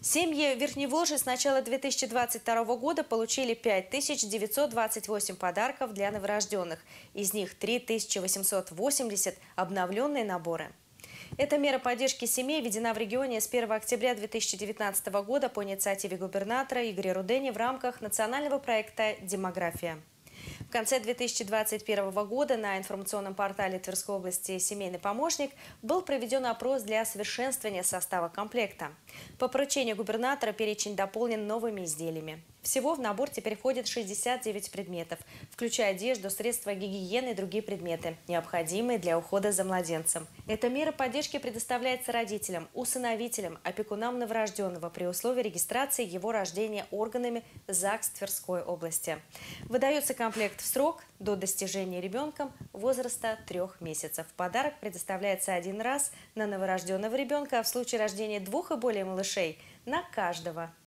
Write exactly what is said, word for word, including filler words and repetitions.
Семьи Верхневолжья с начала две тысячи двадцать второго года получили пять тысяч девятьсот двадцать восемь подарков для новорожденных. Из них три тысячи восемьсот восемьдесят – обновленные наборы. Эта мера поддержки семей введена в регионе с первого октября две тысячи девятнадцатого года по инициативе губернатора Игоря Рудени в рамках национального проекта «Демография». В конце две тысячи двадцать первого года на информационном портале Тверской области «Семейный помощник» был проведен опрос для совершенствования состава комплекта. По поручению губернатора перечень дополнен новыми изделиями. Всего в набор теперь входит шестьдесят девять предметов, включая одежду, средства гигиены и другие предметы, необходимые для ухода за младенцем. Эта мера поддержки предоставляется родителям, усыновителям, опекунам новорожденного при условии регистрации его рождения органами ЗАГС Тверской области. Выдается комплект в срок до достижения ребенком возраста трех месяцев. Подарок предоставляется один раз на новорожденного ребенка, а в случае рождения двух и более малышей – на каждого.